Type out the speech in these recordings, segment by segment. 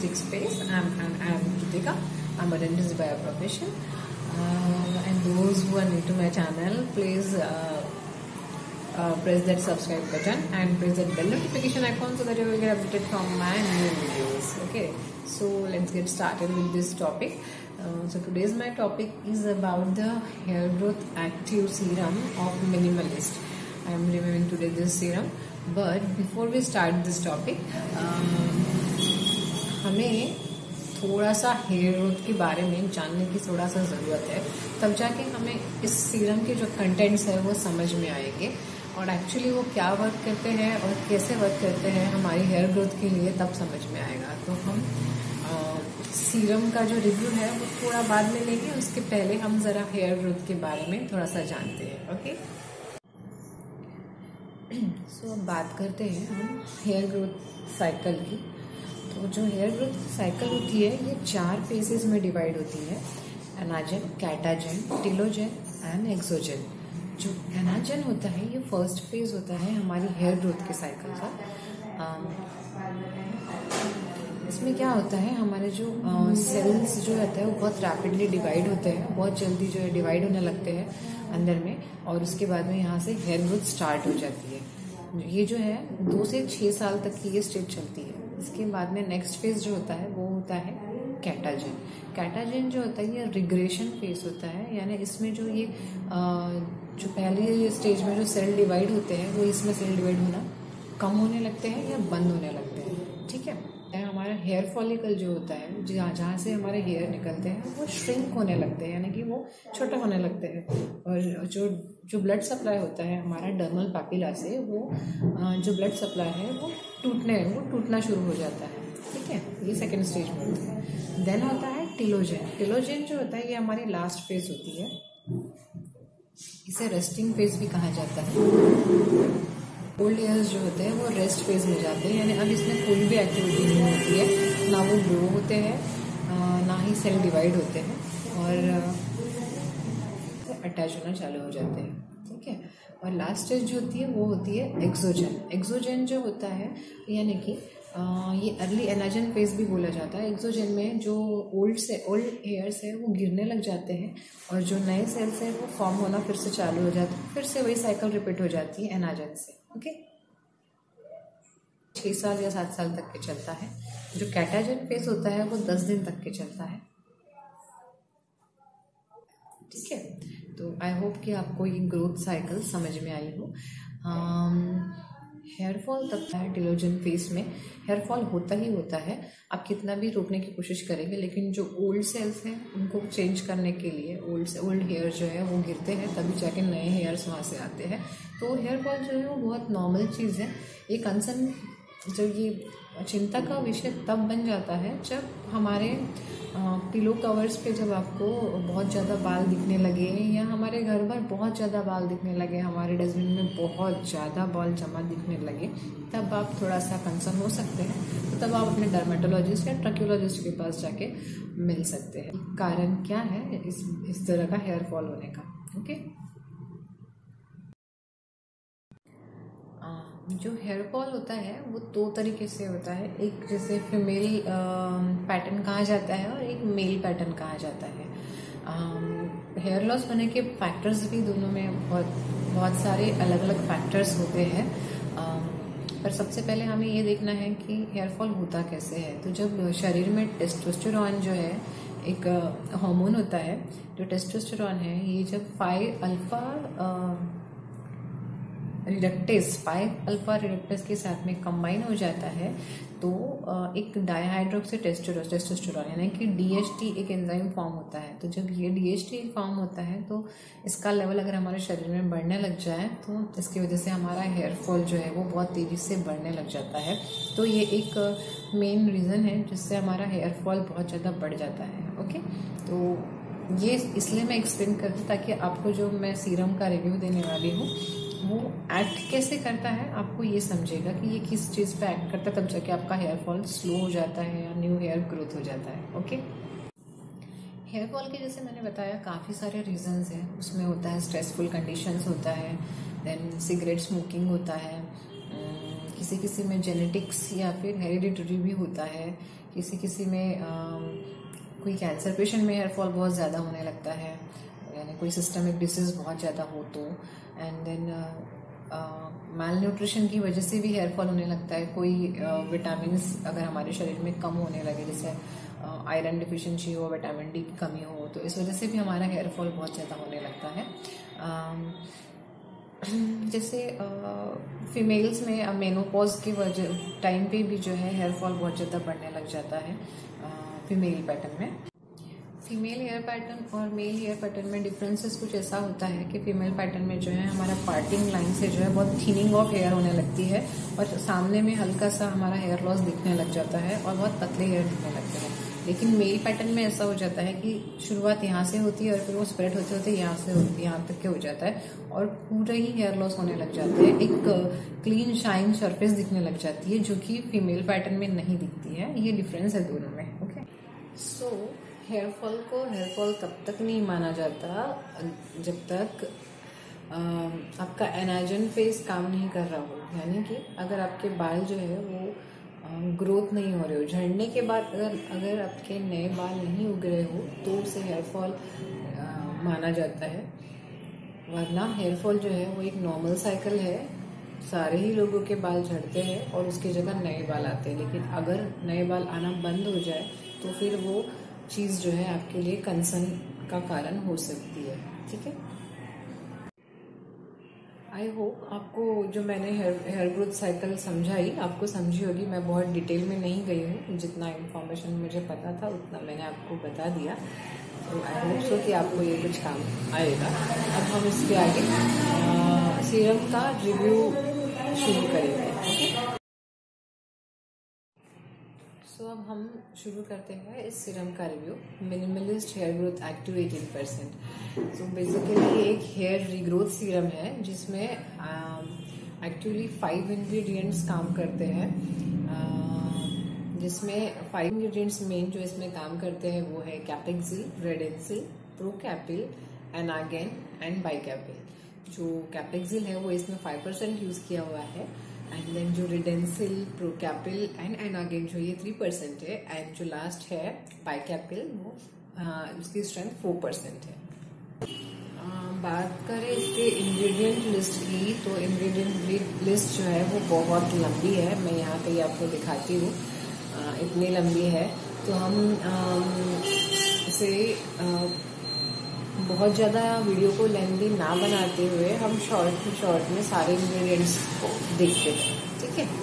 holistic space. I'm Kritika. I'm a dentist by profession. And those who are new to my channel, please press that subscribe button and press that bell notification icon so that you will get updated from my new videos. Okay, so let's get started with this topic. So today's my topic is about the hair growth active serum of Minimalist. I am reviewing today this serum, but before we start this topic, हमें थोड़ा सा hair growth के बारे में जानने की थोड़ा सा ज़रूरत है, तब जाके हमें इस सीरम के जो कंटेंट्स है वो समझ में आएंगे और एक्चुअली वो क्या वर्क करते हैं और कैसे वर्क करते हैं हमारी हेयर ग्रोथ के लिए, तब समझ में आएगा। तो हम सीरम का जो रिव्यू है वो थोड़ा बाद में लेंगे, उसके पहले हम ज़रा हेयर ग्रोथ के बारे में थोड़ा सा जानते हैं। ओके, सो अब बात करते हैं हम हेयर ग्रोथ साइकिल की। तो जो हेयर ग्रोथ साइकिल होती है ये 4 फेजेस में डिवाइड होती है: anagen, catagen, telogen and exogen. जो एनाजन होता है ये फर्स्ट फेज होता है हमारी हेयर ग्रोथ के साइकिल का। इसमें क्या होता है, हमारे जो सेल्स जो रहते हैं वो बहुत रैपिडली डिवाइड होते हैं, बहुत जल्दी जो है डिवाइड होने लगते हैं अंदर में, और उसके बाद में यहाँ से हेयर ग्रोथ स्टार्ट हो जाती है। ये जो है 2 से 6 साल तक की ये स्टेज चलती है। इसके बाद में नेक्स्ट फेज जो होता है वो होता है कैटाजन। कैटाजन जो होता है ये रिग्रेशन फेज होता है, यानी इसमें जो ये जो पहली स्टेज में जो सेल डिवाइड होते हैं वो इसमें सेल डिवाइड होना कम होने लगते हैं या बंद होने लगते हैं। ठीक है, हमारा हेयर फॉलिकल जो होता है, जहाँ से हमारे हेयर निकलते हैं वो श्रिंक होने लगते हैं, यानी कि वो छोटे होने लगते हैं। और जो ब्लड सप्लाई होता है हमारा डर्मल पैपिला से, वो जो ब्लड सप्लाई है वो टूटना शुरू हो जाता है। ठीक है, ये सेकेंड स्टेज में होता है। देन होता है टिलोजन। टिलोजन जो होता है ये हमारी लास्ट फेज होती है, इसे रेस्टिंग फेज भी कहा जाता है। ओल्ड हेयर्स जो होते हैं वो रेस्ट फेज में जाते हैं, यानी अब इसमें कोई भी एक्टिविटी नहीं होती है, ना वो ग्रो होते हैं ना ही सेल डिवाइड होते हैं, और अटैच होना चालू हो जाते हैं। ठीक है, और लास्ट स्टेज जो होती है वो होती है एक्सोजन। एक्सोजन जो होता है यानी कि ये अर्ली एनाजन फेज भी बोला जाता है। एक्सोजन में जो ओल्ड हेयर्स है वो गिरने लग जाते हैं और जो नए सेल्स है वो फॉर्म होना फिर से चालू हो जाते हैं, फिर से वही साइकिल रिपीट हो जाती है एनाजन से। ओके, 6 साल या 7 साल तक के चलता है। जो कैटाजन फेज होता है वो 10 दिन तक के चलता है। ठीक है, तो आई होप कि आपको ये ग्रोथ साइकिल समझ में आई हो। हेयर फॉल तब है टिलोजन फेज में हेयर फॉल होता ही होता है। आप कितना भी रोकने की कोशिश करेंगे, लेकिन जो ओल्ड सेल्स हैं उनको चेंज करने के लिए ओल्ड हेयर जो है वो गिरते हैं, तभी जाके नए हेयर्स वहाँ से आते हैं। तो हेयर फॉल जो है वो बहुत नॉर्मल चीज़ है। ये कंसर्न, जब ये चिंता का विषय तब बन जाता है जब हमारे पिलो कवर्स पे जब आपको बहुत ज़्यादा बाल दिखने लगे, या हमारे घर पर बहुत ज़्यादा बाल दिखने लगे, हमारे डस्टबिन में बहुत ज़्यादा बाल जमा दिखने लगे, तब आप थोड़ा सा कंसर्न हो सकते हैं। तो तब आप अपने डर्मेटोलॉजिस्ट या ट्रैक्योलॉजिस्ट के पास जाके मिल सकते हैं। कारण क्या है इस तरह का हेयर फॉल होने का। ओके, जो हेयर फॉल होता है वो 2 तरीके से होता है। एक जैसे फीमेल पैटर्न कहा जाता है और एक मेल पैटर्न कहा जाता है। हेयर लॉस होने के फैक्टर्स भी दोनों में बहुत सारे अलग अलग फैक्टर्स होते हैं, पर सबसे पहले हमें ये देखना है कि हेयर फॉल होता कैसे है। तो जब शरीर में टेस्टोस्टेरोन जो है एक हार्मोन होता है, जो टेस्टोस्टेरोन है ये जब 5 अल्फा रिडक्टेस के साथ में कंबाइन हो जाता है, तो एक डाईहाइड्रोक्सी टेस्टोस्टेरोन यानी कि DHT एक एंजाइम फॉर्म होता है। तो जब ये DHT फॉर्म होता है तो इसका लेवल अगर हमारे शरीर में बढ़ने लग जाए तो इसकी वजह से हमारा हेयर फॉल जो है वो बहुत तेज़ी से बढ़ने लग जाता है। तो ये एक मेन रीज़न है जिससे हमारा हेयर फॉल बहुत ज़्यादा बढ़ जाता है। ओके, तो ये इसलिए मैं एक्सप्लेन करती ताकि आपको जो मैं सीरम का रिव्यू देने वाली हूँ वो एक्ट कैसे करता है, आपको ये समझेगा कि ये किस चीज़ पे एक्ट करता है, तब जाके आपका हेयर फॉल स्लो हो जाता है या न्यू हेयर ग्रोथ हो जाता है। ओके, हेयर फॉल के जैसे मैंने बताया काफ़ी सारे रीजंस हैं। उसमें होता है स्ट्रेसफुल कंडीशंस होता है, देन सिगरेट स्मोकिंग होता है, किसी किसी में जेनेटिक्स या फिर हेरिडिटरी भी होता है, किसी किसी में कोई कैंसर पेशेंट में हेयर फॉल बहुत ज़्यादा होने लगता है, यानी कोई सिस्टमिक डिसीज बहुत ज़्यादा हो तो, एंड देन माल न्यूट्रिशन की वजह से भी हेयर फॉल होने लगता है। कोई विटामिन्स अगर हमारे शरीर में कम होने लगे, जैसे आयरन डिफिशिएंसी हो, विटामिन डी की कमी हो, तो इस वजह से भी हमारा हेयर फॉल बहुत ज़्यादा होने लगता है। जैसे फीमेल्स में मेनोपॉज की वजह टाइम पे भी जो है हेयर फॉल बहुत ज़्यादा बढ़ने लग जाता है फीमेल पैटर्न में। फीमेल हेयर पैटर्न और मेल हेयर पैटर्न में डिफरेंसेस कुछ ऐसा होता है कि फीमेल पैटर्न में जो है हमारा पार्टिंग लाइन से जो है बहुत थिनिंग ऑफ हेयर होने लगती है और सामने में हल्का सा हमारा हेयर लॉस दिखने लग जाता है और बहुत पतले हेयर दिखने लगते हैं। लेकिन मेल पैटर्न में ऐसा हो जाता है कि शुरुआत यहाँ से होती है और फिर वो स्प्रेड होते होते यहाँ से होती है, यहाँ तक के हो जाता है और पूरा ही हेयर लॉस होने लग जाता है। एक क्लीन शाइन सरफेस दिखने लग जाती है जो कि फीमेल पैटर्न में नहीं दिखती है। ये डिफरेंस है दोनों में। ओके, सो हेयर फॉल को हेयर फॉल तब तक नहीं माना जाता जब तक आपका एनाजन फेज काम नहीं कर रहा हो, यानी कि अगर आपके बाल जो है वो ग्रोथ नहीं हो रहे हो, झड़ने के बाद अगर आपके नए बाल नहीं उग रहे हो तो उसे हेयर फॉल माना जाता है। वरना हेयर फॉल जो है वो एक नॉर्मल साइकिल है, सारे ही लोगों के बाल झड़ते हैं और उसकी जगह नए बाल आते हैं। लेकिन अगर नए बाल आना बंद हो जाए तो फिर वो चीज़ जो है आपके लिए कंसर्न का कारण हो सकती है। ठीक है, आई होप आपको जो मैंने हेयर ग्रोथ साइकिल समझाई आपको समझी होगी। मैं बहुत डिटेल में नहीं गई हूँ, जितना इन्फॉर्मेशन मुझे पता था उतना मैंने आपको बता दिया। तो आई होप सो कि आपको ये कुछ काम आएगा। अब हम इसके आगे सीरम का रिव्यू शुरू करेंगे। सो अब हम शुरू करते हैं इस सीरम का review. Minimalist hair growth active 18%। So basically ये एक हेयर रीग्रोथ सीरम है जिसमें एक्चुअली 5 इंग्रेडिएंट्स काम करते हैं, जिसमें 5 इंग्रेडिएंट्स मेन जो इसमें काम करते हैं वो है कैपेक्सिल, रेडेंसिल, प्रोकैपिल, एनागेन एंड बाइकैपिल। जो कैपेक्सिल है वो इसमें 5% यूज किया हुआ है, एंड देन जो रेडेंसिल, प्रोकैपिल एंड एनागेन जो ये 3% है, एंड जो लास्ट है बाइकैपिल वो उसकी स्ट्रेंथ 4% है। बात करें इसके इंग्रेडिएंट लिस्ट की तो इंग्रेडिएंट लिस्ट जो है वो बहुत लंबी है। मैं यहाँ पे आपको दिखाती हूँ, इतनी लंबी है तो हम इसे बहुत ज़्यादा वीडियो को लेंथी ना बनाते हुए हम शॉर्ट में सारे इंग्रेडिएंट्स को देखते हैं। ठीक है,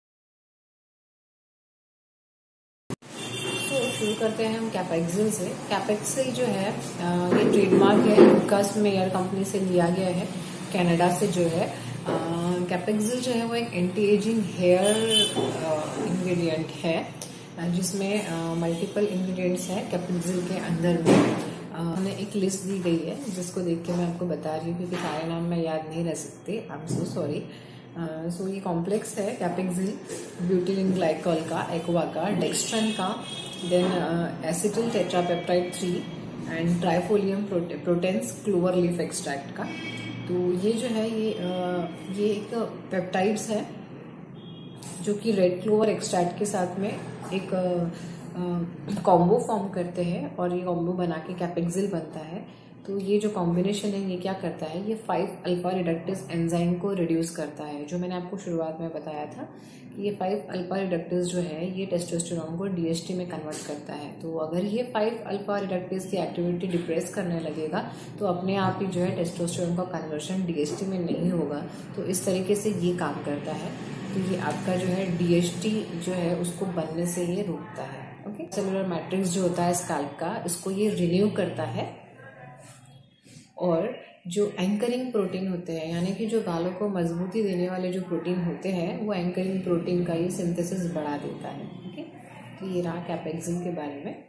तो शुरू करते हैं हम कैपेक्सिल से। कैपेक्सिल जो है ये ट्रेडमार्क है, लुकास मेयर कंपनी से लिया गया है, कनाडा से जो है। कैपेक्सिल जो है वो एक एंटी एजिंग हेयर इंग्रेडिएंट है जिसमें मल्टीपल इंग्रेडिएंट्स हैं कैपेक्सिल के अंदर में। हमें एक लिस्ट दी गई है जिसको देख के मैं आपको बता रही हूँ क्योंकि सारे नाम मैं याद नहीं रह सकती, आई एम सो सॉरी। सो ये कॉम्प्लेक्स है कैपेक्सिल ब्यूटिलिन ग्लाइकॉल का, एक्वा का, डेक्स्ट्रन का, then acetyl tetrapeptide 3 and trifolium pratense clover leaf extract का। तो ये जो है ये एक पेप्टाइड्स है जो कि रेड क्लोवर एक्सट्रैक्ट के साथ में एक कॉम्बो फॉर्म करते हैं और ये कॉम्बो बना के कैपेक्सिल बनता है। तो ये जो कॉम्बिनेशन है ये क्या करता है, ये 5 अल्फा रिडक्टेज एंजाइम को रिड्यूस करता है। जो मैंने आपको शुरुआत में बताया था कि ये 5 अल्फा रिडक्टेज जो है ये टेस्टोस्टेरोन को डीएसटी में कन्वर्ट करता है। तो अगर ये 5 अल्फा रिडक्टेज की एक्टिविटी डिप्रेस करने लगेगा तो अपने आप ही जो है टेस्टोस्टेरोन का कन्वर्शन डीएसटी में नहीं होगा। तो इस तरीके से ये काम करता है। तो ये आपका जो है डीएसटी जो है उसको बनने से ये रोकता है। ओके, सेलुलर मैट्रिक्स जो होता है स्कैल्प का, इसको ये रिन्यू करता है और जो एंकरिंग प्रोटीन होते हैं, यानी कि जो बालों को मजबूती देने वाले जो प्रोटीन होते हैं वो एंकरिंग प्रोटीन का ये सिंथेसिस बढ़ा देता है। ओके, तो ये रहा कैपेक्सिल के बारे में।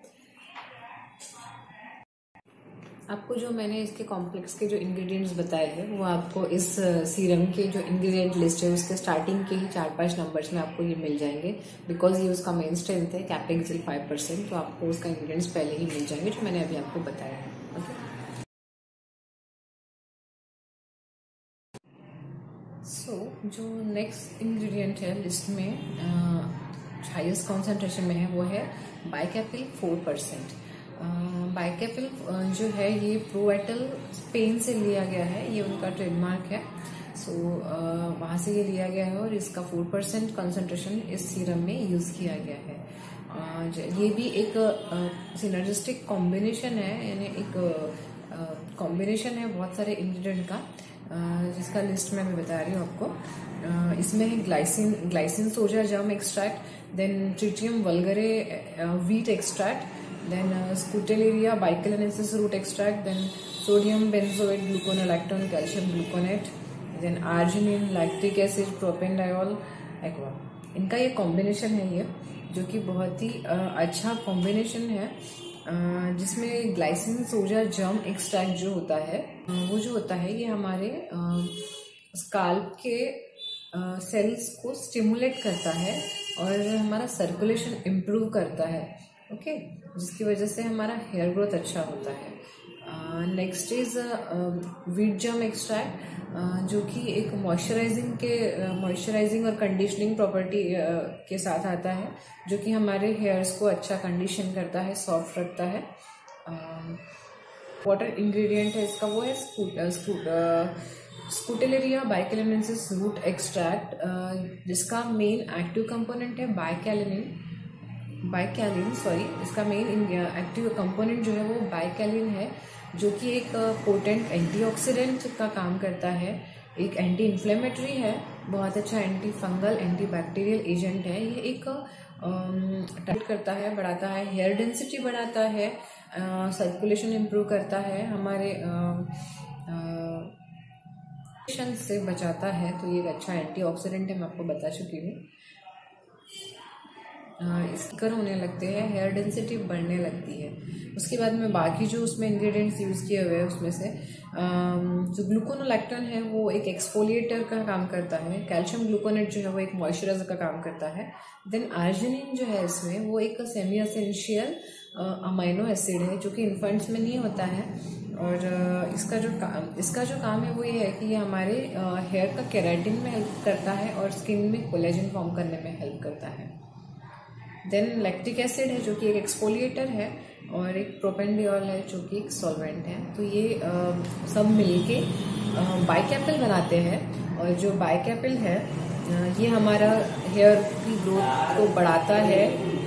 आपको जो मैंने इसके कॉम्प्लेक्स के जो इंग्रेडिएंट्स बताए हैं वो आपको इस सीरम के जो इंग्रेडिएंट लिस्ट है उसके स्टार्टिंग के ही 4-5 नंबर्स में आपको ये मिल जाएंगे, बिकॉज ये उसका मेन स्ट्रेंथ है कैपेक्सिल 5%। तो आपको उसका इंग्रेडिएंट्स पहले ही मिल जाएंगे जो मैंने अभी आपको बताया है। ओके, जो नेक्स्ट इंग्रेडिएंट है लिस्ट में हाईएस्ट कॉन्सेंट्रेशन में है वो है बाइकैपिल 4%। बाइकैपिल जो है ये प्रोएटल स्पेन से लिया गया है, ये उनका ट्रेडमार्क है। वहाँ से ये लिया गया है और इसका 4% कॉन्सेंट्रेशन इस सीरम में यूज किया गया है। ये भी एक सिनर्जिस्टिक कॉम्बिनेशन है, यानी एक कॉम्बिनेशन है बहुत सारे इंग्रेडिएंट का, जिसका लिस्ट मैं बता रही हूँ आपको। इसमें है glycine soja germ extract, then triticum vulgare wheat extract, then scutellaria baicalensis root extract, then sodium benzoate gluconolactone calcium gluconate, then arginine lactic acid propanediol aqua. इनका ये कॉम्बिनेशन है ये, जो कि बहुत ही अच्छा कॉम्बिनेशन है, जिसमें ग्लाइसिन सोजा जर्म एक्सट्रैक्ट जो होता है वो जो होता है ये हमारे स्काल्प के सेल्स को स्टिमुलेट करता है और हमारा सर्कुलेशन इम्प्रूव करता है, ओके, जिसकी वजह से हमारा हेयर ग्रोथ अच्छा होता है। Next is wheat germ extract, जो कि एक मॉइस्चराइजिंग और कंडीशनिंग प्रॉपर्टी के साथ आता है, जो कि हमारे हेयर्स को अच्छा कंडीशन करता है, सॉफ्ट रखता है। वाटर इंग्रेडिएंट है इसका वो है स्कूटेलेरिया बाइकेलेनेसिस रूट एक्सट्रैक्ट, जिसका मेन एक्टिव कंपोनेंट है बाइकैलिन, इसका मेन एक्टिव कंपोनेंट जो है वो बाइकैलिन है, जो कि एक पोटेंट एंटीऑक्सीडेंट का काम करता है, एक एंटी इन्फ्लेमेटरी है, बहुत अच्छा anti fungal anti bacterial agent है। ये एक टाइट करता है, बढ़ाता है, हेयर डेंसिटी बढ़ाता है, सर्कुलेशन इम्प्रूव करता है, हमारे से बचाता है, तो ये एक अच्छा एंटीऑक्सीडेंट है, मैं आपको बता चुकी हूँ। स्कर होने लगते हैं, हेयर डेंसिटी बढ़ने लगती है। उसके बाद में बाकी जो उसमें इंग्रेडिएंट्स यूज़ किए हुए हैं उसमें से जो ग्लूकोनोलैक्टोन है वो एक एक्सफोलिएटर का काम करता है, कैल्शियम ग्लूकोनेट जो है वो एक मॉइस्चराइजर का काम करता है, देन आर्जिनिन जो है इसमें वो एक सेमी एसेंशियल अमाइनो एसिड है, जो कि इन्फेंट्स में नहीं होता है। और इसका जो काम है वो ये है कि ये हमारे हेयर का केराटिन में हेल्प करता है और स्किन में कोलेजन फॉर्म करने में हेल्प करता है। देन लैक्टिक एसिड है, जो कि एक एक्सफोलिएटर है, और एक प्रोपेनडियोल है, जो कि एक सॉल्वेंट है। तो ये सब मिलके बाइकैपिल बनाते हैं, और जो बाइकैपिल है ये हमारा हेयर की ग्रोथ को बढ़ाता है,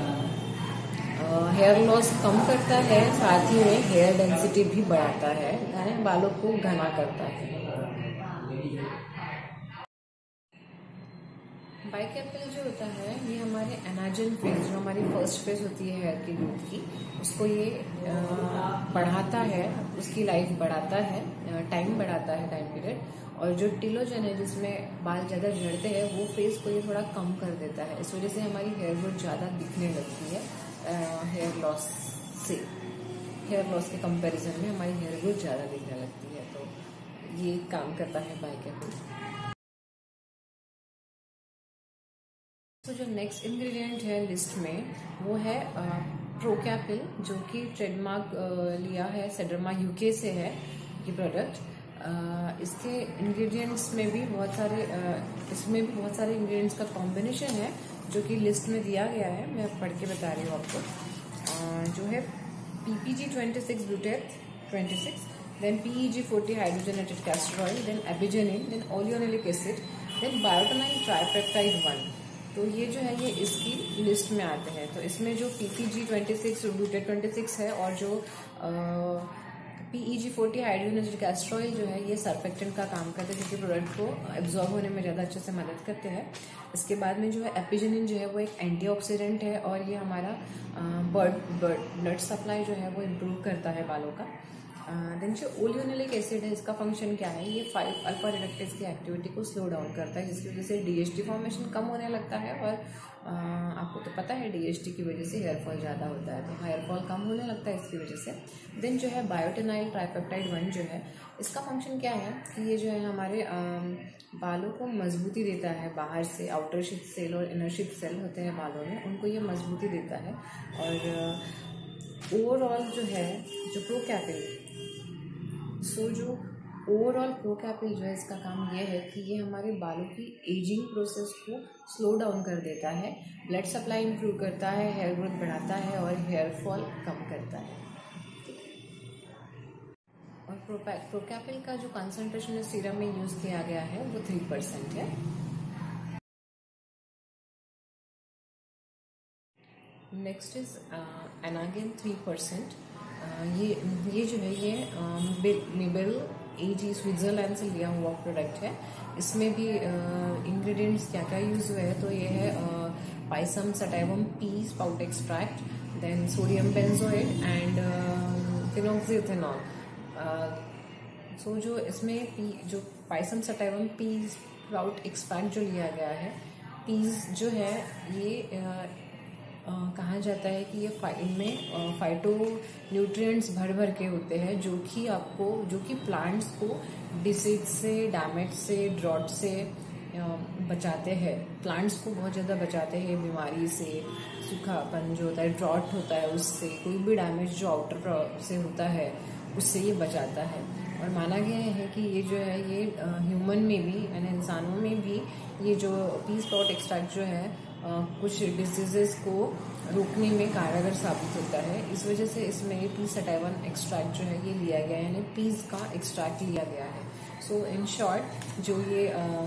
हेयर लॉस कम करता है, साथ ही में हेयर डेंसिटी भी बढ़ाता है, यानी बालों को घना करता है। बाइकैपिल जो होता है ये हमारे एनाजन फेज, जो हमारी फर्स्ट फेज होती है हेयर की ग्रोथ की, उसको ये बढ़ाता है, उसकी लाइफ बढ़ाता है, टाइम बढ़ाता है, टाइम पीरियड। और जो टिलोजन है, जिसमें बाल ज़्यादा झड़ते हैं, वो फेज को ये थोड़ा कम कर देता है। इस वजह से हमारी हेयर ग्रोथ ज़्यादा दिखने लगती है। हेयर लॉस के कंपैरिजन में हमारी हेयर ग्रोथ ज़्यादा दिखने लगती है, तो ये काम करता है बाइकैपिल। तो जो नेक्स्ट इंग्रेडिएंट है लिस्ट में वो है प्रोकैपिल, जो कि ट्रेडमार्क लिया है सेडरमा यूके से है ये प्रोडक्ट। इसके इंग्रेडिएंट्स में भी बहुत सारे इसमें भी बहुत सारे इंग्रेडिएंट्स का कॉम्बिनेशन है, जो कि लिस्ट में दिया गया है, मैं पढ़ के बता रही हूँ आपको। जो है PPG 26 buteth 26, then PEG 40 hydrogenated castor oil, then apigenin, then oleanolic acid, then biotinoyl tripeptide 1। तो ये जो है ये इसकी लिस्ट में आते हैं। तो इसमें जो PPG 26 ब्यूटेट 26 है, और जो PEG 40 हाइड्रोजनेटेड कैस्टर ऑयल जो है ये सर्फेक्टेंट का काम करते हैं, जो कि प्रोडक्ट को एब्जॉर्ब होने में ज़्यादा अच्छे से मदद करते हैं। इसके बाद में जो है एपिजेनिन जो है वो एक एंटीऑक्सीडेंट है, और ये हमारा ब्लड सप्लाई जो है वो इम्प्रूव करता है बालों का। देन जो ओलियोनिलिक एसिड है, इसका फंक्शन क्या है, ये 5 अल्फा रिडक्टेज की एक्टिविटी को स्लो डाउन करता है, जिसकी वजह से DHT फॉर्मेशन कम होने लगता है। और आपको तो पता है DHT की वजह से हेयरफॉल ज़्यादा होता है, तो हेयरफॉल कम होने लगता है इसकी वजह से। देन जो है बायोटेनाइल ट्राइपेप्टाइड 1 जो है, इसका फंक्शन क्या है कि ये जो है हमारे बालों को मजबूती देता है, बाहर से आउटर शीथ सेल और इनर शीथ सेल होते हैं बालों में, उनको ये मजबूती देता है। और ओवरऑल जो है जो प्रोकैपिल जो ओवरऑल प्रोकैपिल जो है इसका काम ये है कि ये हमारे बालों की एजिंग प्रोसेस को स्लो डाउन कर देता है, ब्लड सप्लाई इंप्रूव करता है, हेयर ग्रोथ बढ़ाता है और हेयर फॉल कम करता है। और प्रोकैपिल का जो कंसंट्रेशन इस सीरम में यूज़ किया गया है वो 3% है। Next is anagen 3%। ये जो है ये मेबेल एजी स्विट्जरलैंड से लिया हुआ प्रोडक्ट है। इसमें भी इंग्रेडिएंट्स क्या क्या यूज़ हुए हैं तो ये है pisum sativum pea sprout extract, then sodium benzoate and phenoxyethanol. So जो इसमें जो pisum sativum pea sprout extract जो लिया गया है, पीस जो है ये कहा जाता है कि ये इनमें फाइटो न्यूट्रिएंट्स भर भर के होते हैं जो कि प्लांट्स को डिसीज से, डैमेज से, ड्रॉट से बचाते हैं। प्लांट्स को बहुत ज़्यादा बचाते हैं बीमारी से, सूखापन जो होता है, ड्रॉट होता है उससे, कोई भी डैमेज जो आउटर से होता है उससे ये बचाता है। और माना गया है कि ये जो है ये ह्यूमन में भी यानी इंसानों में भी ये जो पी स्पाउट एक्सट्रैक्ट जो है कुछ डिजीजेस को रोकने में कारगर साबित होता है। इस वजह से इसमें ये पी सटाइवन एक्सट्रैक्ट जो है ये लिया गया है, यानी पीस का एक्सट्रैक्ट लिया गया है। सो इन शॉर्ट जो ये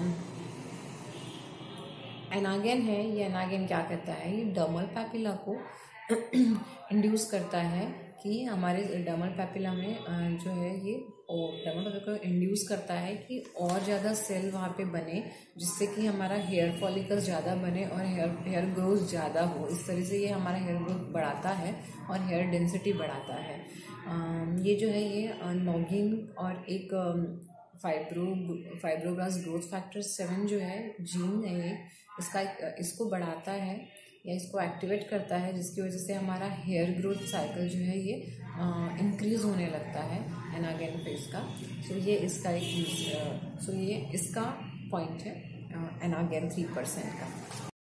एनागेन है, ये एनागेन क्या करता है, ये डर्मल पैपिला को इंड्यूस करता है कि हमारे डर्मल पैपिला में जो है ये डर्मल पैपिला को इंड्यूस करता है कि और ज़्यादा सेल वहाँ पे बने, जिससे कि हमारा हेयर फॉलिकल्स ज़्यादा बने और हेयर ग्रोथ ज़्यादा हो। इस तरह से ये हमारा हेयर ग्रोथ बढ़ाता है और हेयर डेंसिटी बढ़ाता है। ये जो है ये नॉगिन और एक फाइब्रोब्लास्ट ग्रोथ फैक्टर 7 जो है जीन है, इसको बढ़ाता है या इसको एक्टिवेट करता है, जिसकी वजह से हमारा हेयर ग्रोथ साइकिल जो है ये इंक्रीज होने लगता है एनागेन फेस का। सो ये इसका ये इसका पॉइंट है एनागेन 3% का।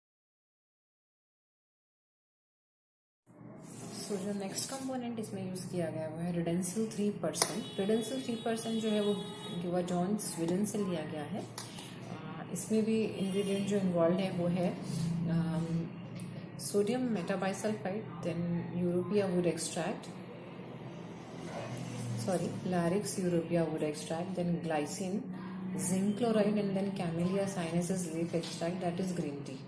सो जो नेक्स्ट कंपोनेंट इसमें यूज़ किया गया वो है रिडेंसिल 3%। रिडेंसिल 3% जो है वो ग्यूवाजॉन स्वीडन से लिया गया है। इसमें भी इंग्रेडिएंट जो इन्वॉल्व है वो है sodium metabisulphite, then europaea wood extract, larix europaea wood extract, then glycine, zinc chloride and then camellia sinensis leaf extract, that is green tea.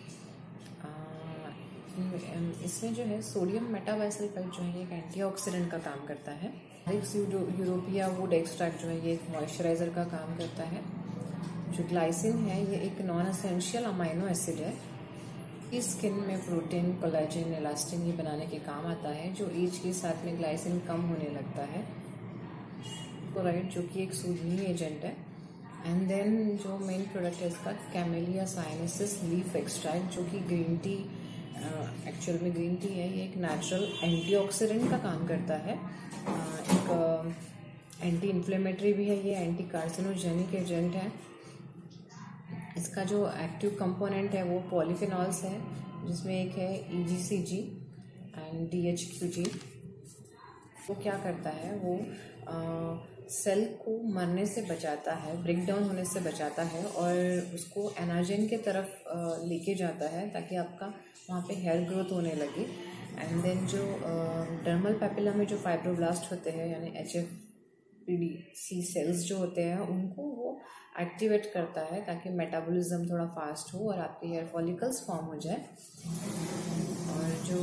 इसमें जो है सोडियम मेटाबाइसल्फाइड जो है एक एंटीऑक्सीडेंट का काम करता है। लारिक्स यूरोपिया वुड एक्सट्रैक्ट जो है ये एक मॉइस्चराइजर का काम करता है। जो ग्लाइसिन है ये एक नॉन एसेंशियल अमाइनो एसिड है। इस स्किन में प्रोटीन, कोलेजन, इलास्टिन ये बनाने के काम आता है। जो एज के साथ में ग्लाइसिन कम होने लगता है। क्लोराइड जो कि एक सूजनिंग एजेंट है। एंड देन जो मेन प्रोडक्ट है इसका कैमेलिया साइनेसिस लीफ एक्सट्रैक्ट, जो कि ग्रीन टी एक्चुअल में ग्रीन टी है। ये एक नेचुरल एंटीऑक्सीडेंट का काम करता है, एक एंटी इन्फ्लेमेटरी भी है, ये एंटी कार्सिनोजेनिक एजेंट है। इसका जो एक्टिव कंपोनेंट है वो पॉलीफिनॉल्स है, जिसमें एक है EGCG एंड DHQG। वो क्या करता है, वो सेल को मरने से बचाता है, ब्रेक डाउन होने से बचाता है और उसको एनार्जेन के तरफ लेके जाता है ताकि आपका वहाँ पे हेयर ग्रोथ होने लगे। एंड देन जो डर्मल पैपिला में जो फाइब्रोब्लास्ट होते हैं यानी HFPDC सेल्स जो होते हैं उनको वो एक्टिवेट करता है ताकि मेटाबॉलिज्म थोड़ा फास्ट हो और आपके हेयर फॉलिकल्स फॉर्म हो जाए। और जो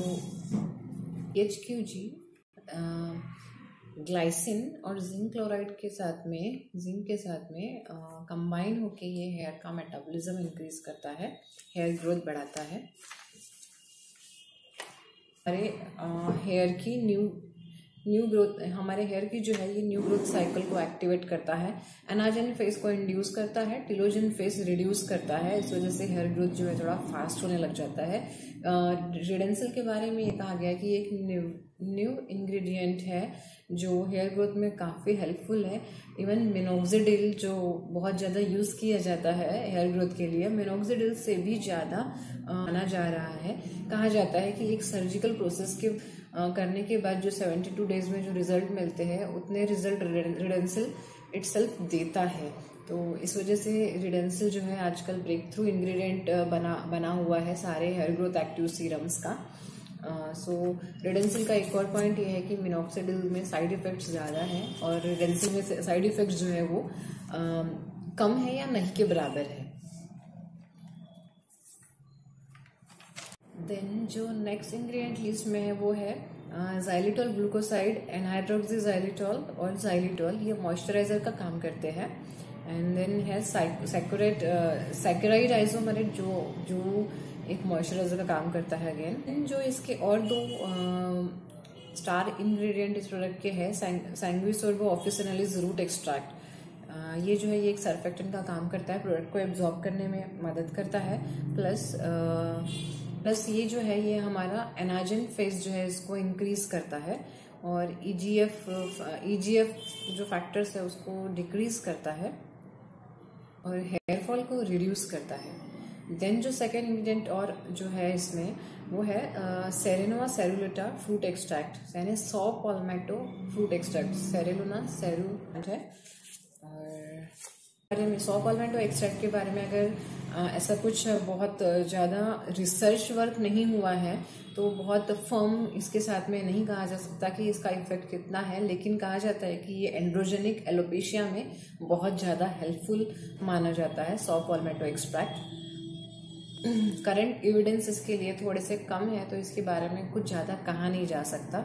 HQG ग्लाइसिन और जिंक क्लोराइड के साथ में कंबाइन होके ये हेयर का मेटाबॉलिज्म इंक्रीज करता है, हेयर ग्रोथ बढ़ाता है। हमारे हेयर की न्यू ग्रोथ, हमारे हेयर की जो है ये न्यू ग्रोथ साइकिल को एक्टिवेट करता है। एनाजन फेस को इंड्यूस करता है, टिलोजन फेस रिड्यूस करता है। इस वजह से हेयर ग्रोथ जो है थोड़ा फास्ट होने लग जाता है। रिडेंसिल के बारे में ये कहा गया कि एक न्यू इंग्रेडिएंट है जो हेयर ग्रोथ में काफ़ी हेल्पफुल है। इवन मिनोक्सिडिल जो बहुत ज़्यादा यूज़ किया जाता है हेयर ग्रोथ के लिए, मिनोक्सिडिल से भी ज़्यादा माना जा रहा है। कहा जाता है कि एक सर्जिकल प्रोसेस के करने के बाद जो 72 डेज में जो रिजल्ट मिलते हैं उतने रिजल्ट रिडेंसिल इटसेल्फ देता है। तो इस वजह से रिडेंसिल जो है आजकल ब्रेक थ्रू इंग्रेडिएंट बना हुआ है सारे हेयर ग्रोथ एक्टिव सीरम्स का। सो रिडेंसिल का एक और पॉइंट ये है कि मिनॉक्सिडिल में साइड इफेक्ट्स ज़्यादा हैं और रिडेंसिल में साइड इफेक्ट्स जो है वो कम है या नहीं के बराबर है। देन जो नेक्स्ट इंग्रेडिएंट लिस्ट में है वो है ज़ाइलिटोल ग्लूकोसाइड, एनहाइड्रोक्सी ज़ाइलिटोल और ज़ाइलिटोल। ये मॉइस्चराइजर का काम करते हैं। एंड देन है सैकेराइड आइसोमरेट जो एक मॉइस्चराइजर का काम करता है अगेन। जो इसके और दो स्टार इंग्रेडिएंट इस प्रोडक्ट के हैं सैंग्विसोर्बो ऑफिसिनालिस रूट एक्सट्रैक्ट। ये जो है ये एक सर्फेक्टेंट का काम करता है, प्रोडक्ट को एब्जॉर्ब करने में मदद करता है। प्लस ये जो है ये हमारा एनाजिन फेज जो है इसको इंक्रीज करता है और ईजीएफ जो फैक्टर्स है उसको डिक्रीज करता है और हेयर फॉल को रिड्यूस करता है। देन जो सेकेंड इंग्रेडिएंट और जो है इसमें वो है सेरेनोवा सेरुलेटा फ्रूट एक्सट्रैक्ट, यानी saw palmetto fruit extract. Serenoa serrulata है। और बारे में सॉ पाल्मेटो एक्सट्रैक्ट के बारे में अगर ऐसा कुछ बहुत ज़्यादा रिसर्च वर्क नहीं हुआ है तो बहुत फर्म इसके साथ में नहीं कहा जा सकता कि इसका इफेक्ट कितना है, लेकिन कहा जाता है कि ये एंड्रोजेनिक एलोपेशिया में बहुत ज़्यादा हेल्पफुल माना जाता है saw palmetto extract. Current evidence इसके लिए थोड़े से कम है तो इसके बारे में कुछ ज़्यादा कहा नहीं जा सकता।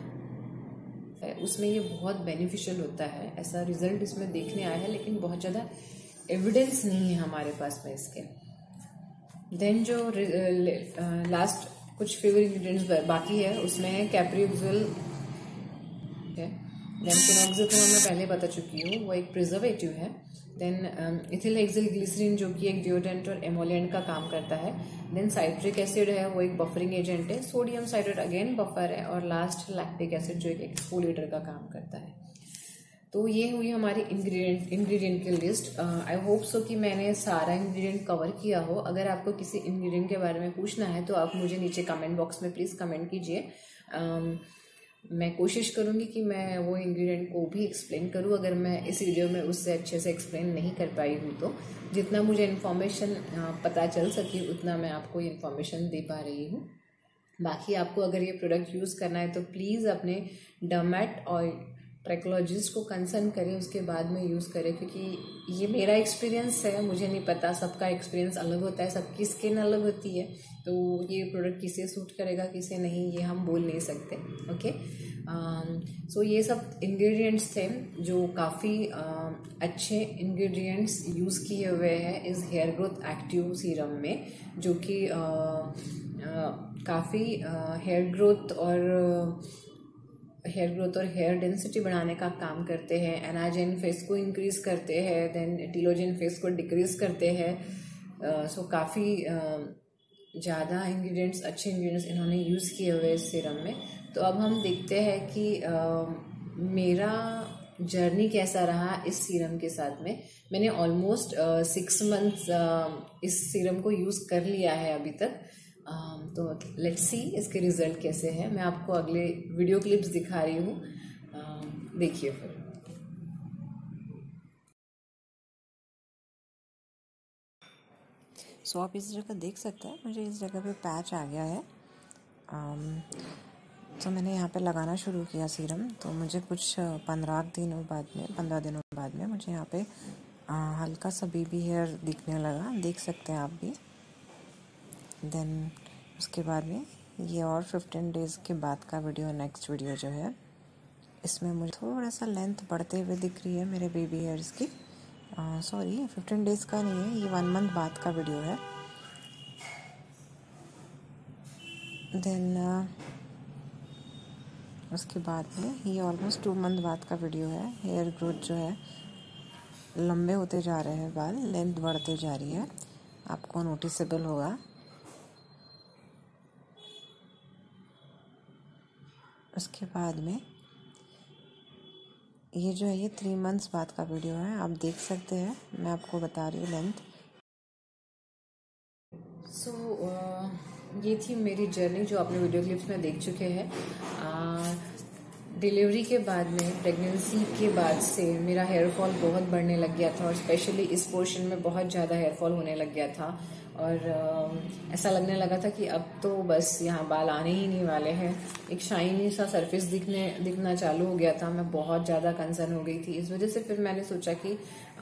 उसमें ये बहुत बेनिफिशियल होता है, ऐसा रिजल्ट इसमें देखने आया है, लेकिन बहुत ज़्यादा एविडेंस नहीं है हमारे पास में इसके। देन जो लास्ट कुछ फेवर इंग्रेडिएंट्स बाकी है उसमें है कैप्रीओक्सिल है। देन फिनोक्सिल तो मैं पहले बता चुकी हूँ, वो एक प्रिजर्वेटिव है। देन इथिल हेक्सिल ग्लिसरीन जो कि एक डिओडेंट और एमोलिएंट का काम करता है। देन साइट्रिक एसिड है, वो एक बफरिंग एजेंट है। सोडियम साइट्रेट अगेन बफर है। और लास्ट लैक्टिक एसिड जो एक एक्सफोलिएटर का काम करता है। तो ये हुई हमारी इंग्रेडिएंट की लिस्ट। आई होप सो कि मैंने सारा इंग्रेडिएंट कवर किया हो। अगर आपको किसी इंग्रेडिएंट के बारे में पूछना है तो आप मुझे नीचे कमेंट बॉक्स में प्लीज़ कमेंट कीजिए। मैं कोशिश करूंगी कि मैं वो इंग्रेडिएंट को भी एक्सप्लेन करूं। अगर मैं इस वीडियो में उससे अच्छे से एक्सप्लेन नहीं कर पाई हूँ तो जितना मुझे इन्फॉर्मेशन पता चल सकी उतना मैं आपको इन्फॉर्मेशन दे पा रही हूँ। बाकी आपको अगर ये प्रोडक्ट यूज़ करना है तो प्लीज़ अपने डर्मेट और ट्रैकोलॉजिस्ट को कंसर्न करें, उसके बाद में यूज़ करें, क्योंकि ये मेरा एक्सपीरियंस है। मुझे नहीं पता, सबका एक्सपीरियंस अलग होता है, सबकी स्किन अलग होती है, तो ये प्रोडक्ट किसे सूट करेगा किसे नहीं ये हम बोल नहीं सकते। ओके, सो ये सब इंग्रेडिएंट्स थे जो काफ़ी अच्छे इंग्रेडिएंट्स यूज़ किए हुए हैं इस हेयर ग्रोथ एक्टिव सीरम में, जो कि काफ़ी हेयर ग्रोथ और हेयर डेंसिटी बढ़ाने का काम करते हैं। एनाजिन फेस को इंक्रीज करते हैं, देन टीलोजिन फेस को डिक्रीज करते हैं। सो काफ़ी ज़्यादा इंग्रेडिएंट्स, अच्छे इंग्रेडिएंट्स इन्होंने यूज़ किए हुए इस सीरम में। तो अब हम देखते हैं कि मेरा जर्नी कैसा रहा इस सीरम के साथ में। मैंने ऑलमोस्ट 6 मंथ्स इस सीरम को यूज़ कर लिया है अभी तक। तो लेट्स सी इसके रिजल्ट कैसे हैं। मैं आपको अगले वीडियो क्लिप्स दिखा रही हूँ, देखिए फिर। सो आप इस जगह देख सकते हैं, मुझे इस जगह पे पैच आ गया है। तो मैंने यहाँ पे लगाना शुरू किया सीरम, तो मुझे कुछ 15 दिनों बाद में मुझे यहाँ पे हल्का सा बेबी हेयर दिखने लगा, देख सकते हैं आप भी। देन उसके बाद में ये और 15 डेज़ के बाद का वीडियो, नेक्स्ट वीडियो जो है, इसमें मुझे थोड़ा सा लेंथ बढ़ते हुए दिख रही है मेरे बेबी हेयर्स की। सॉरी, 15 डेज़ का नहीं है, ये 1 मंथ बाद का वीडियो है। देन उसके बाद में ये ऑलमोस्ट 2 मंथ बाद का वीडियो है। हेयर ग्रोथ जो है, लंबे होते जा रहे हैं बाल, लेंथ बढ़ते जा रही है, आपको नोटिसेबल होगा। उसके बाद में ये जो है ये 3 मंथ्स बाद का वीडियो है, आप देख सकते हैं, मैं आपको बता रही हूँ लेंथ। सो ये थी मेरी जर्नी जो आपने वीडियो क्लिप्स में देख चुके हैं। डिलीवरी के बाद में, प्रेगनेंसी के बाद से मेरा हेयर फॉल बहुत बढ़ने लग गया था और स्पेशली इस पोर्शन में बहुत ज़्यादा हेयर फॉल होने लग गया था और ऐसा लगने लगा था कि अब तो बस यहाँ बाल आने ही नहीं वाले हैं। एक शाइनी सा सरफेस दिखना चालू हो गया था। मैं बहुत ज़्यादा कंसर्न हो गई थी। इस वजह से फिर मैंने सोचा कि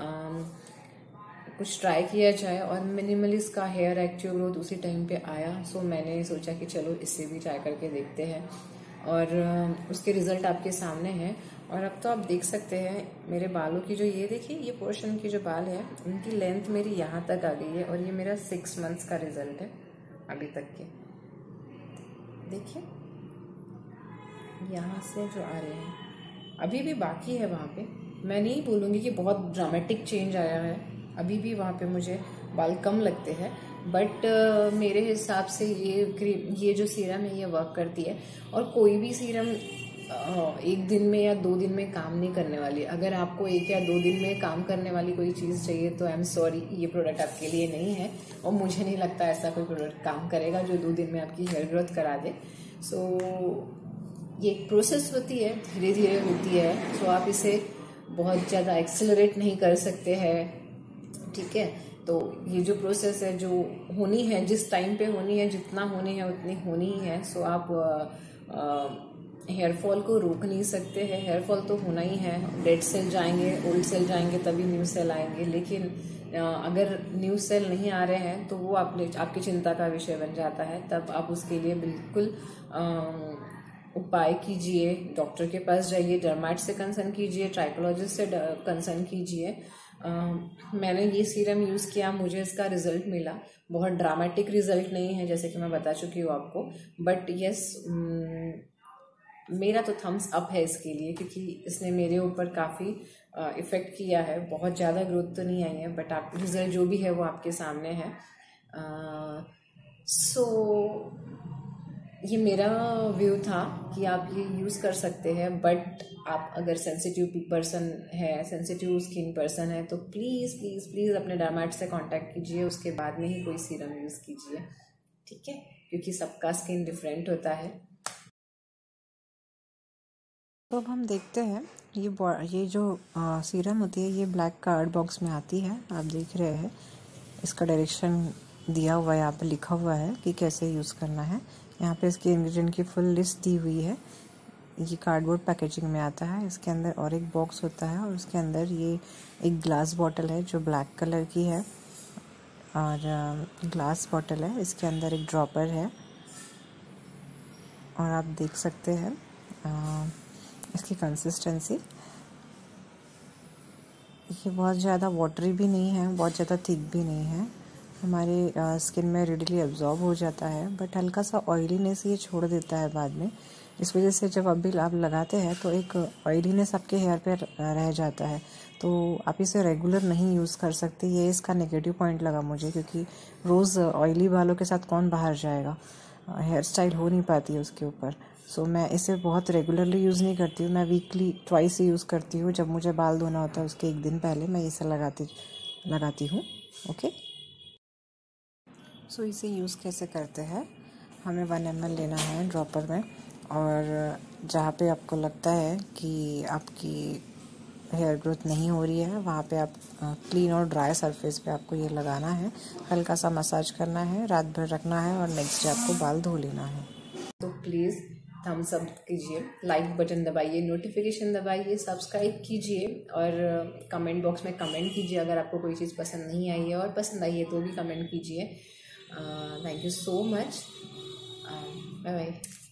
कुछ ट्राई किया जाए और मिनिमलिस्ट का हेयर एक्टिव ग्रोथ उसी टाइम पे आया। सो मैंने सोचा कि चलो इससे भी ट्राई करके देखते हैं और उसके रिजल्ट आपके सामने हैं। और अब तो आप देख सकते हैं मेरे बालों की जो ये देखिए, ये पोर्शन की जो बाल है उनकी लेंथ मेरी यहाँ तक आ गई है और ये मेरा 6 मंथ्स का रिजल्ट है अभी तक के। देखिए यहाँ से जो आ रहे हैं, अभी भी बाकी है वहाँ पे। मैं नहीं बोलूँगी कि बहुत ड्रामेटिक चेंज आया है, अभी भी वहाँ पे मुझे बाल कम लगते हैं, बट मेरे हिसाब से ये जो सीरम है ये वर्क करती है। और कोई भी सीरम एक दिन में या 2 दिन में काम नहीं करने वाली। अगर आपको 1 या 2 दिन में काम करने वाली कोई चीज़ चाहिए तो आई एम सॉरी, ये प्रोडक्ट आपके लिए नहीं है और मुझे नहीं लगता ऐसा कोई प्रोडक्ट काम करेगा जो 2 दिन में आपकी हेयर ग्रोथ करा दे। सो ये एक प्रोसेस होती है, धीरे धीरे होती है। सो आप इसे बहुत ज़्यादा एक्सेलरेट नहीं कर सकते हैं, ठीक है। तो ये जो प्रोसेस है जो होनी है, जिस टाइम पे होनी है, जितना होनी है उतनी होनी ही है। सो आप हेयर फॉल को रोक नहीं सकते हैं। हेयर फॉल तो होना ही है। डेड सेल जाएंगे, ओल्ड सेल जाएंगे, तभी न्यू सेल आएंगे। लेकिन अगर न्यू सेल नहीं आ रहे हैं तो वो आपकी चिंता का विषय बन जाता है। तब आप उसके लिए बिल्कुल उपाय कीजिए, डॉक्टर के पास जाइए, डर्माट से कंसर्न कीजिए, ट्राइकोलॉजिस्ट से कंसर्न कीजिए। मैंने ये सीरम यूज़ किया, मुझे इसका रिजल्ट मिला। बहुत ड्रामेटिक रिजल्ट नहीं है जैसे कि मैं बता चुकी हूँ आपको, बट यस मेरा तो थम्स अप है इसके लिए, क्योंकि इसने मेरे ऊपर काफ़ी इफ़ेक्ट किया है। बहुत ज़्यादा ग्रोथ तो नहीं आई है, बट आप रिजल्ट जो भी है वो आपके सामने है। सो ये मेरा व्यू था कि आप ये यूज़ कर सकते हैं, बट आप अगर सेंसिटिव पर्सन है, सेंसिटिव स्किन पर्सन है, तो प्लीज़ प्लीज़ प्लीज़ अपने डर्मेट से कांटेक्ट कीजिए, उसके बाद में ही कोई सीरम यूज़ कीजिए, ठीक है, क्योंकि सबका स्किन डिफरेंट होता है। तो अब हम देखते हैं ये जो सीरम होती है ये ब्लैक कार्ड बॉक्स में आती है। आप देख रहे हैं इसका डायरेक्शन दिया हुआ है, यहाँ पे लिखा हुआ है कि कैसे यूज़ करना है। यहाँ पे इसकी इंग्रेडिएंट की फुल लिस्ट दी हुई है। ये कार्डबोर्ड पैकेजिंग में आता है। इसके अंदर और एक बॉक्स होता है और उसके अंदर ये एक ग्लास बॉटल है जो ब्लैक कलर की है और ग्लास बॉटल है। इसके अंदर एक ड्रॉपर है और आप देख सकते हैं इसकी कंसिस्टेंसी। ये बहुत ज़्यादा वाटरी भी नहीं है, बहुत ज़्यादा थिक भी नहीं है, हमारे स्किन में रेडिली एब्जॉर्ब हो जाता है, बट हल्का सा ऑयलीनेस ये छोड़ देता है बाद में। इस वजह से जब अभी आप लगाते हैं तो एक ऑयलीनेस आपके हेयर पे रह जाता है, तो आप इसे रेगुलर नहीं यूज़ कर सकते। ये इसका नेगेटिव पॉइंट लगा मुझे, क्योंकि रोज़ ऑयली बालों के साथ कौन बाहर जाएगा, हेयर स्टाइल हो नहीं पाती है उसके ऊपर। सो मैं इसे बहुत रेगुलरली यूज़ नहीं करती हूँ, मैं वीकली ट्वाइस ही यूज़ करती हूँ। जब मुझे बाल धोना होता है उसके 1 दिन पहले मैं इसे लगाती हूँ। ओके, सो इसे यूज़ कैसे करते हैं, हमें 1 ml लेना है ड्रॉपर में, और जहाँ पे आपको लगता है कि आपकी हेयर ग्रोथ नहीं हो रही है वहाँ पे आप क्लीन और ड्राई सरफेस पे आपको ये लगाना है, हल्का सा मसाज करना है, रात भर रखना है और नेक्स्ट डे आपको बाल धो लेना है। तो प्लीज़ थम्स अप कीजिए, लाइक बटन दबाइए, नोटिफिकेशन दबाइए, सब्सक्राइब कीजिए और कमेंट बॉक्स में कमेंट कीजिए अगर आपको कोई चीज़ पसंद नहीं आई है, और पसंद आई है तो भी कमेंट कीजिए। Thank you so much, bye bye.